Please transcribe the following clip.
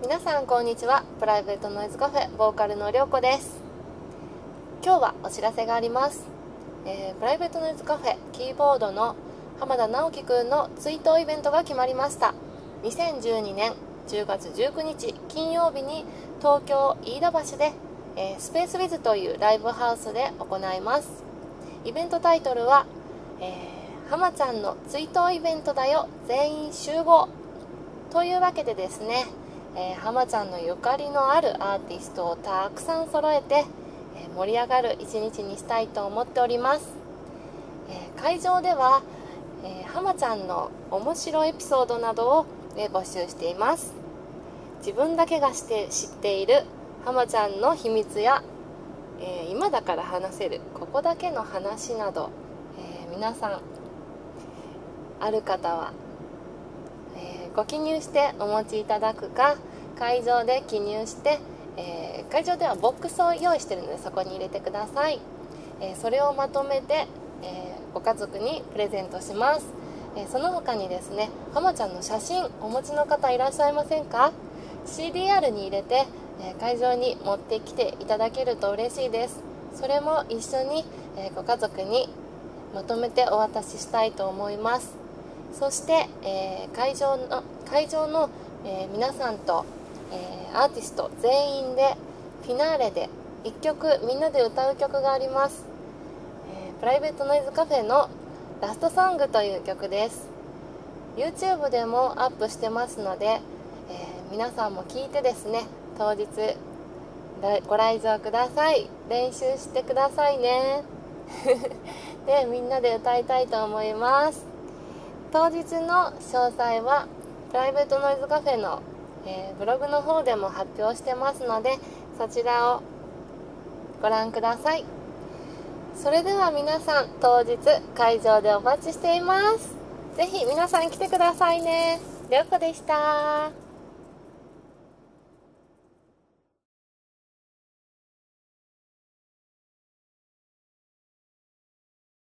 皆さんこんにちは。プライベートノイズカフェボーカルのりょうこです。今日はお知らせがあります。プライベートノイズカフェキーボードの浜田直樹くんの追悼イベントが決まりました。2012年10月19日金曜日に東京飯田橋で、スペースウィズというライブハウスで行います。イベントタイトルは、浜ちゃんの追悼イベントだよ全員集合というわけでですね、浜ちゃんのゆかりのあるアーティストをたくさん揃えて、盛り上がる一日にしたいと思っております。会場では、浜ちゃんの面白いエピソードなどを、募集しています。自分だけが知っている浜ちゃんの秘密や、今だから話せるここだけの話など、皆さんある方はご記入してお持ちいただくか、会場で記入して、会場ではボックスを用意しているのでそこに入れてください。それをまとめて、ご家族にプレゼントします。その他にですね、浜ちゃんの写真お持ちの方いらっしゃいませんか？ CDR に入れて、会場に持ってきていただけると嬉しいです。それも一緒に、ご家族にまとめてお渡ししたいと思います。そして、会場の、皆さんと、アーティスト全員でフィナーレで1曲みんなで歌う曲があります。プライベートノイズカフェのラストソングという曲です。 YouTube でもアップしてますので、皆さんも聴いてですね、当日ご来場ください。練習してくださいねでみんなで歌いたいと思います。当日の詳細はプライベートノイズカフェの、ブログの方でも発表してますので、そちらをご覧ください。それでは皆さん、当日会場でお待ちしています。ぜひ皆さん来てくださいね。りょうこでした。